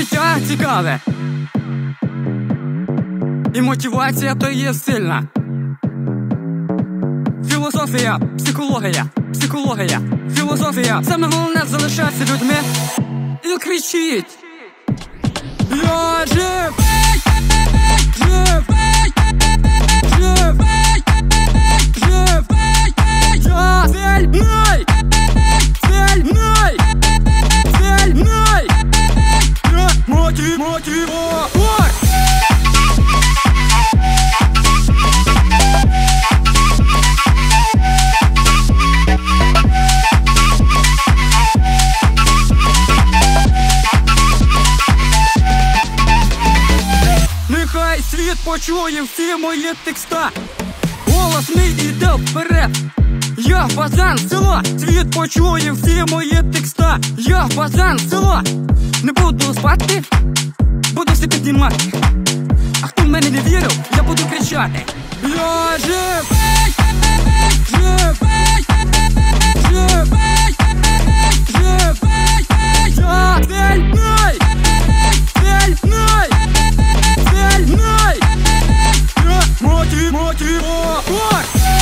життя цікаве, і мотивація то є сильна. Філософія, психологія, філософія. Саме головне залишатися людьми і кричіть: я живий, живий, живий, живий, я вільний, вільний, вільний, я мотиватор. Нехай світ почує всі мої текста, голос мій іде вперед. Я пацан з села, світ почує всі мої текста. Я пацан з села, не буду спати, буду все піднімати. А хто в мене не вірив, я буду кричати: я живий, живий, живий, живий, я вільний, вільний, вільний, я мотиватор.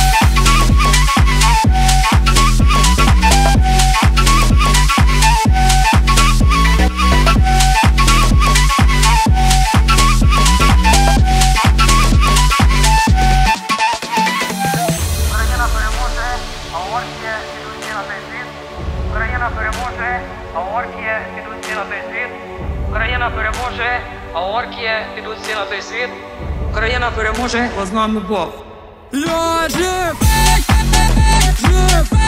Україна переможе, а орки підуть всі на той світ. Україна переможе, а орки підуть всі на той світ. Україна переможе, бо з нами Бог. Я живий, живий.